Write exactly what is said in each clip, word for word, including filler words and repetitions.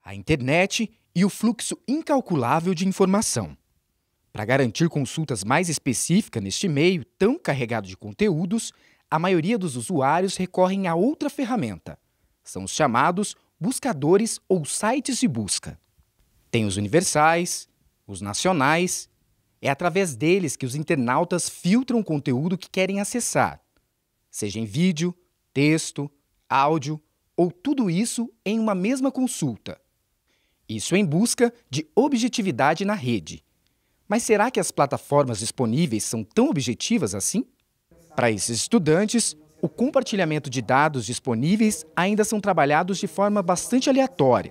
a internet e o fluxo incalculável de informação. Para garantir consultas mais específicas neste meio tão carregado de conteúdos, a maioria dos usuários recorrem a outra ferramenta. São os chamados buscadores ou sites de busca. Tem os universais, os nacionais. É através deles que os internautas filtram o conteúdo que querem acessar, seja em vídeo, texto, áudio ou tudo isso em uma mesma consulta. Isso em busca de objetividade na rede. Mas será que as plataformas disponíveis são tão objetivas assim? Para esses estudantes, o compartilhamento de dados disponíveis ainda são trabalhados de forma bastante aleatória.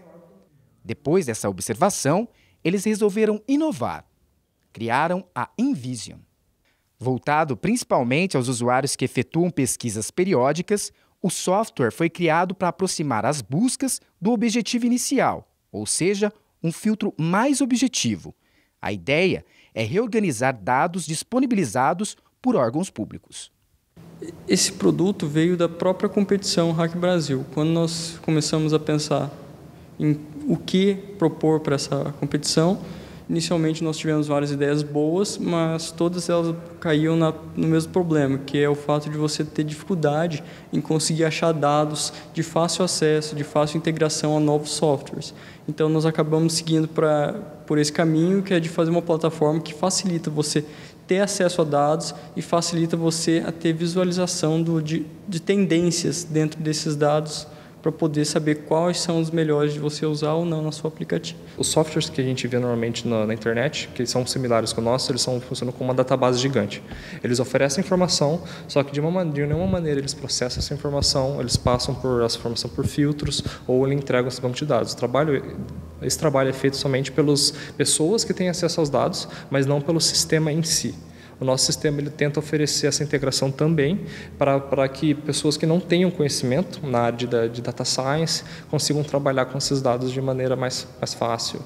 Depois dessa observação, eles resolveram inovar. Criaram a InVision. Voltado principalmente aos usuários que efetuam pesquisas periódicas, o software foi criado para aproximar as buscas do objetivo inicial, ou seja, um filtro mais objetivo. A ideia é reorganizar dados disponibilizados por órgãos públicos. Esse produto veio da própria competição Hack Brasil. Quando nós começamos a pensar em o que propor para essa competição, inicialmente nós tivemos várias ideias boas, mas todas elas caíam na, no mesmo problema, que é o fato de você ter dificuldade em conseguir achar dados de fácil acesso, de fácil integração a novos softwares. Então nós acabamos seguindo pra, por esse caminho, que é de fazer uma plataforma que facilita você ter acesso a dados e facilita você a ter visualização do, de, de tendências dentro desses dados, para poder saber quais são os melhores de você usar ou não no seu aplicativo. Os softwares que a gente vê normalmente na, na internet, que são similares com o nosso, eles são, funcionam como uma database gigante. Eles oferecem informação, só que de, uma, de nenhuma maneira eles processam essa informação, eles passam por essa informação por filtros ou eles entregam esse banco de dados. O trabalho, esse trabalho é feito somente pelas pessoas que têm acesso aos dados, mas não pelo sistema em si. O nosso sistema ele tenta oferecer essa integração também para, para que pessoas que não tenham conhecimento na área de, de data science consigam trabalhar com esses dados de maneira mais, mais fácil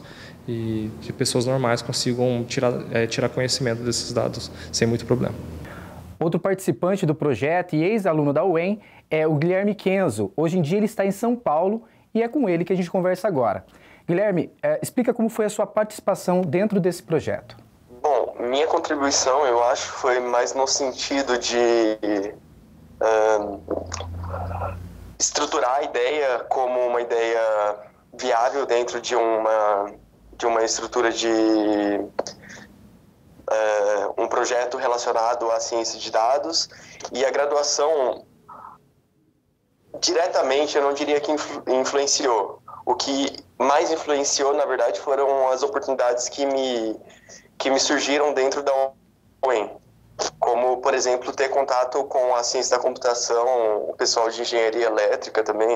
e que pessoas normais consigam tirar, é, tirar conhecimento desses dados sem muito problema. Outro participante do projeto e ex-aluno da U E M é o Guilherme Kenzo. Hoje em dia ele está em São Paulo e é com ele que a gente conversa agora. Guilherme, é, explica como foi a sua participação dentro desse projeto. Bom, minha contribuição, eu acho, foi mais no sentido de uh, estruturar a ideia como uma ideia viável dentro de uma, de uma estrutura de uh, um projeto relacionado à ciência de dados. E a graduação, diretamente, eu não diria que influ- influenciou. O que mais influenciou, na verdade, foram as oportunidades que me... que me surgiram dentro da U E M, como, por exemplo, ter contato com a ciência da computação, o pessoal de engenharia elétrica também.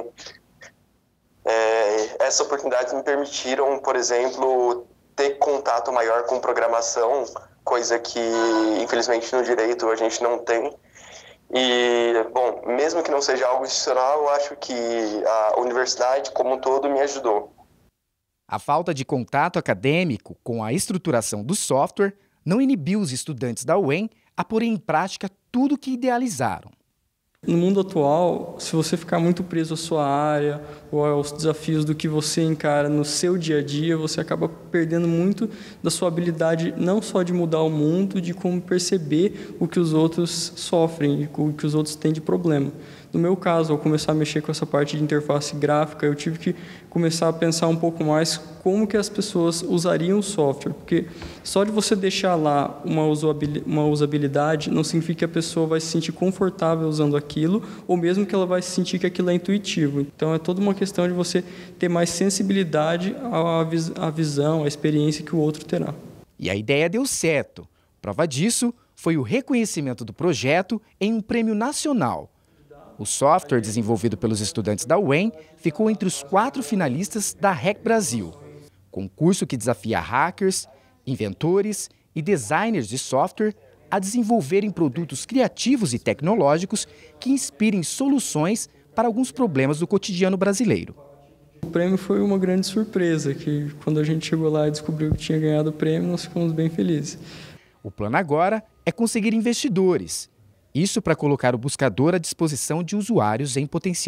É, essas oportunidades me permitiram, por exemplo, ter contato maior com programação, coisa que, infelizmente, no direito a gente não tem. E, bom, mesmo que não seja algo institucional, eu acho que a universidade, como um todo, me ajudou. A falta de contato acadêmico com a estruturação do software não inibiu os estudantes da U E M a pôr em prática tudo o que idealizaram. No mundo atual, se você ficar muito preso à sua área ou aos desafios do que você encara no seu dia a dia, você acaba perdendo muito da sua habilidade não só de mudar o mundo, de como perceber o que os outros sofrem, o que os outros têm de problema. No meu caso, ao começar a mexer com essa parte de interface gráfica, eu tive que começar a pensar um pouco mais como que as pessoas usariam o software, porque só de você deixar lá uma usabilidade não significa que a pessoa vai se sentir confortável usando aquilo, ou mesmo que ela vai sentir que aquilo é intuitivo. Então, é toda uma questão de você ter mais sensibilidade à visão, à experiência que o outro terá. E a ideia deu certo. Prova disso foi o reconhecimento do projeto em um prêmio nacional. O software desenvolvido pelos estudantes da U E M ficou entre os quatro finalistas da Hack Brasil, concurso que desafia hackers, inventores e designers de software a desenvolverem produtos criativos e tecnológicos que inspirem soluções para alguns problemas do cotidiano brasileiro. O prêmio foi uma grande surpresa, que quando a gente chegou lá e descobriu que tinha ganhado o prêmio, nós ficamos bem felizes. O plano agora é conseguir investidores. Isso para colocar o buscador à disposição de usuários em potencial.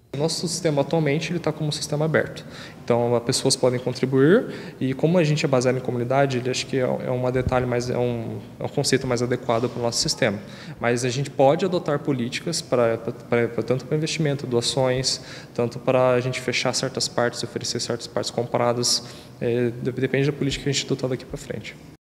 O nosso sistema atualmente está como um sistema aberto, então as pessoas podem contribuir e como a gente é baseado em comunidade, ele acho que é um detalhe mais, é um, é um conceito mais adequado para o nosso sistema. Mas a gente pode adotar políticas para, para, para tanto para investimento, doações, tanto para a gente fechar certas partes, oferecer certas partes comparadas, é, depende da política que a gente adotar daqui para frente.